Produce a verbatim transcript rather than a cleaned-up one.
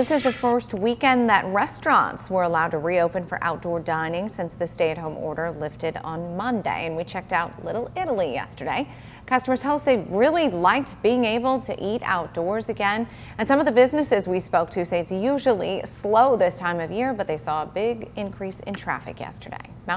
This is the first weekend that restaurants were allowed to reopen for outdoor dining since the stay-at-home order lifted on Monday. And we checked out Little Italy yesterday. Customers tell us they really liked being able to eat outdoors again. And some of the businesses we spoke to say it's usually slow this time of year, but they saw a big increase in traffic yesterday.